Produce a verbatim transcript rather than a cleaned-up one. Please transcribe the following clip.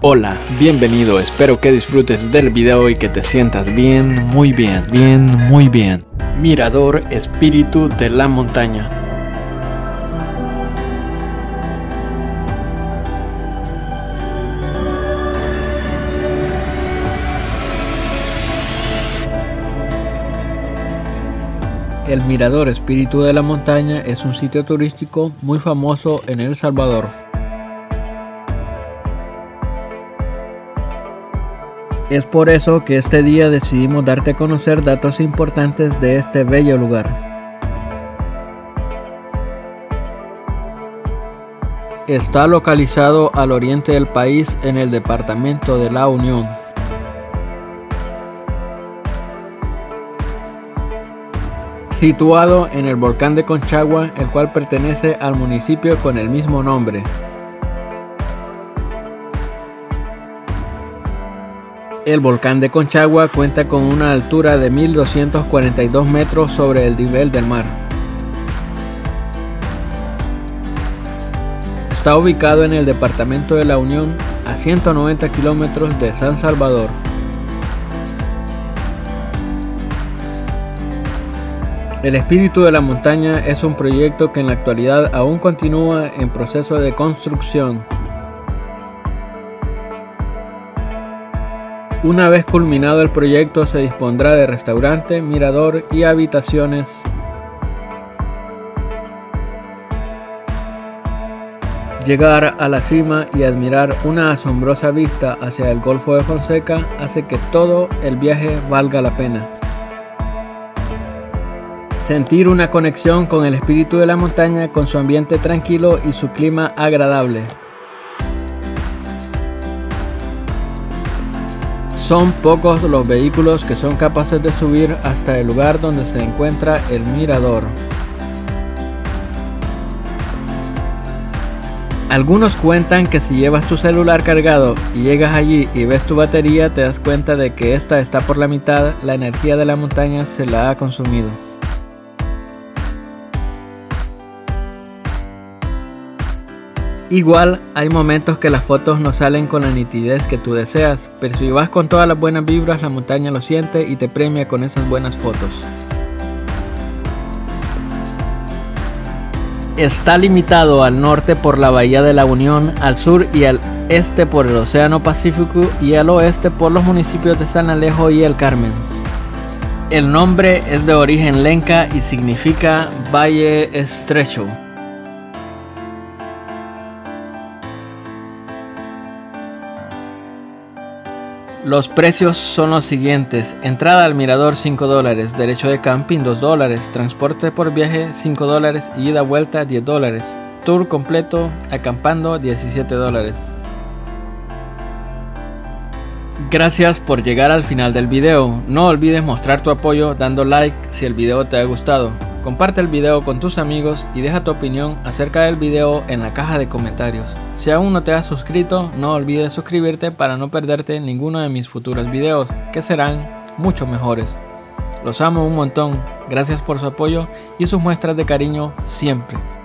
Hola, bienvenido, espero que disfrutes del video y que te sientas bien, muy bien, bien, muy bien. Mirador Espíritu de la Montaña. El Mirador Espíritu de la Montaña es un sitio turístico muy famoso en El Salvador. Es por eso que este día decidimos darte a conocer datos importantes de este bello lugar. Está localizado al oriente del país en el departamento de La Unión. Situado en el volcán de Conchagua, el cual pertenece al municipio con el mismo nombre. El volcán de Conchagua cuenta con una altura de mil doscientos cuarenta y dos metros sobre el nivel del mar. Está ubicado en el departamento de La Unión, a ciento noventa kilómetros de San Salvador. El Espíritu de la Montaña es un proyecto que en la actualidad aún continúa en proceso de construcción. Una vez culminado el proyecto se dispondrá de restaurante, mirador y habitaciones. Llegar a la cima y admirar una asombrosa vista hacia el Golfo de Fonseca hace que todo el viaje valga la pena. Sentir una conexión con el espíritu de la montaña con su ambiente tranquilo y su clima agradable. Son pocos los vehículos que son capaces de subir hasta el lugar donde se encuentra el mirador. Algunos cuentan que si llevas tu celular cargado y llegas allí y ves tu batería, te das cuenta de que esta está por la mitad, la energía de la montaña se la ha consumido. Igual hay momentos que las fotos no salen con la nitidez que tú deseas, pero si vas con todas las buenas vibras, la montaña lo siente y te premia con esas buenas fotos. Está limitado al norte por la Bahía de La Unión, al sur y al este por el Océano Pacífico y al oeste por los municipios de San Alejo y El Carmen. El nombre es de origen lenca y significa Valle Estrecho. Los precios son los siguientes: entrada al mirador cinco dólares, derecho de camping dos dólares, transporte por viaje cinco dólares y ida vuelta diez dólares, tour completo acampando diecisiete dólares. Gracias por llegar al final del video. No olvides mostrar tu apoyo dando like si el video te ha gustado. Comparte el video con tus amigos y deja tu opinión acerca del video en la caja de comentarios. Si aún no te has suscrito, no olvides suscribirte para no perderte ninguno de mis futuros videos, que serán mucho mejores. Los amo un montón, gracias por su apoyo y sus muestras de cariño siempre.